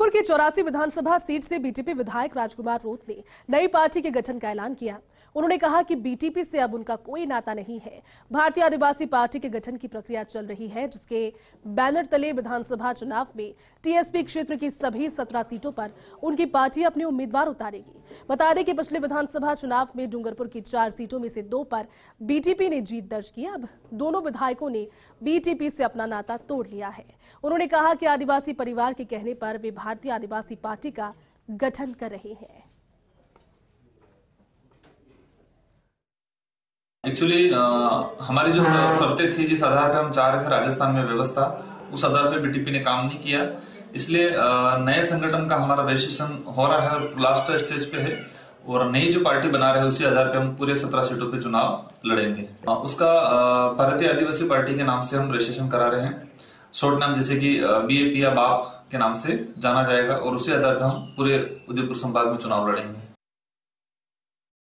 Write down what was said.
डूंगरपुर की 84 विधानसभा सीट से बीटीपी विधायक राजकुमार रोत ने नई पार्टी के गठन का ऐलान किया। उन्होंने कहा कि बीटीपी से अब उनका कोई नाता नहीं है। भारतीय आदिवासी पार्टी के गठन की प्रक्रिया चल रही है, जिसके बैनर तले विधानसभा चुनाव में टीएसपी क्षेत्र की सभी 17 सीटों पर उनकी पार्टी अपने उम्मीदवार उतारेगी। बता दें कि पिछले विधानसभा चुनाव में डूंगरपुर की 4 सीटों में से 2 पर बीटीपी ने जीत दर्ज की। अब दोनों विधायकों ने बीटीपी से अपना नाता तोड़ लिया है। उन्होंने कहा कि आदिवासी परिवार के कहने पर वे भारतीय आदिवासी पार्टी का गठन कर रहे हैं। एक्चुअली हमारी जो शर्तें थी, जिस आधार पर हम चाह रहे थे राजस्थान में व्यवस्था, उस आधार पर बीटीपी ने काम नहीं किया। इसलिए नए संगठन का हमारा रजिस्ट्रेशन हो रहा है और लास्ट स्टेज पे है, और नई जो पार्टी बना रहे हैं उसी आधार पे हम पूरे 17 सीटों पे चुनाव लड़ेंगे। उसका भारतीय आदिवासी पार्टी के नाम से हम रजिस्ट्रेशन करा रहे हैं। शॉर्ट नाम जैसे कि बीएपी या बाप के नाम से जाना जाएगा, और उसी आधार पर हम पूरे उदयपुर संभाग में चुनाव लड़ेंगे।